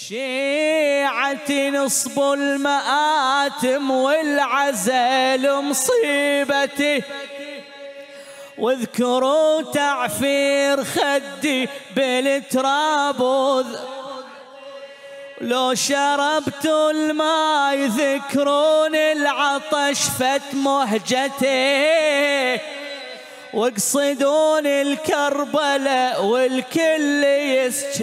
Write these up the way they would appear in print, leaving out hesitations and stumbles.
شيعتي نصب المآتم والعزل مصيبتي، واذكروا تعفير خدي بالتراب، لو شربتوا الماء يذكرون العطش فت مهجتي، واقصدون الكربلاء والكل يسجد.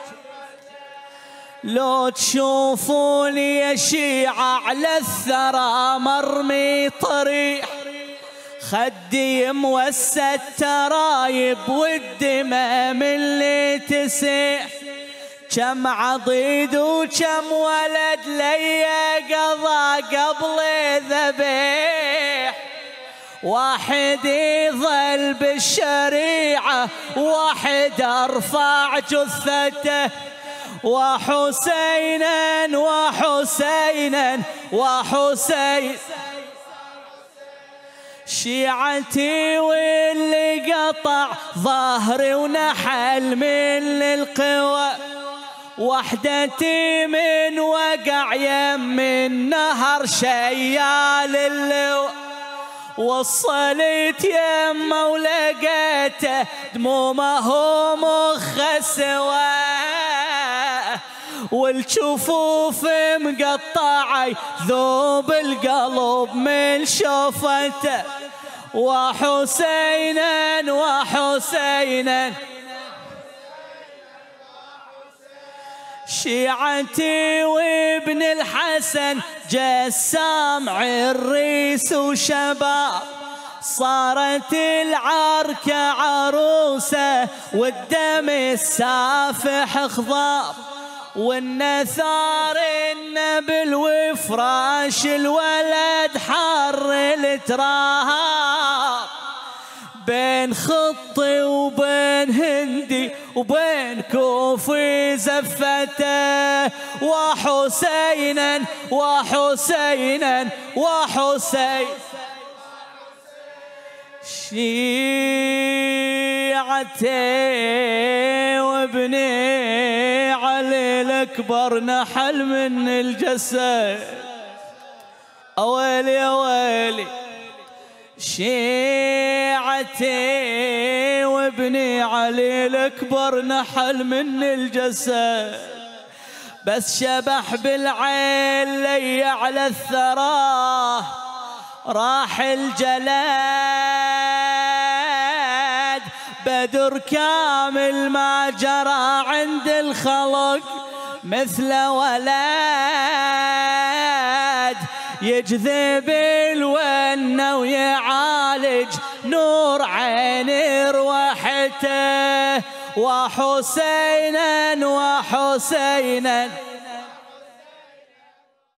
لو تشوفوني يا شيعة على الثرى مرمي طريح، خدي موسى الترايب والدمام اللي تسيح، كم عضيد وكم ولد ليا قضى قبل ذبيح، واحد يظل بالشريعة واحد ارفع جثته، وحسينا وحسينا وحسين. شيعتي واللي قطع ظهري ونحل من القوى، وحدتي من وقع يم النهر شيال اللواء، وصلت يمه ولقيته دمومه مخ سوا، والجفوف مقطعي ذوب القلب من شوفته، وحسينا وحسينا. شيعتي وابن الحسن جسام عريس وشباب، صارت العركة عروسة والدم السافح خضاب، والنثار النبل وفراش الولد حر التراب، بين خطي وبين هندي وبين كوفي زفته، وحسينا وحسينا وحسين. شيعتي وابني علي الأكبر نحل من الجسد، أويلي يا ويلي. شيعتي وابني علي الأكبر نحل من الجسد، بس شبح بالعين لي على الثرى راح الجلاد، بدر كامل ما جرى عند الخلق مثل ولد، يجذب الونه ويعالج نور عين روحته، وحسينا وحسينا.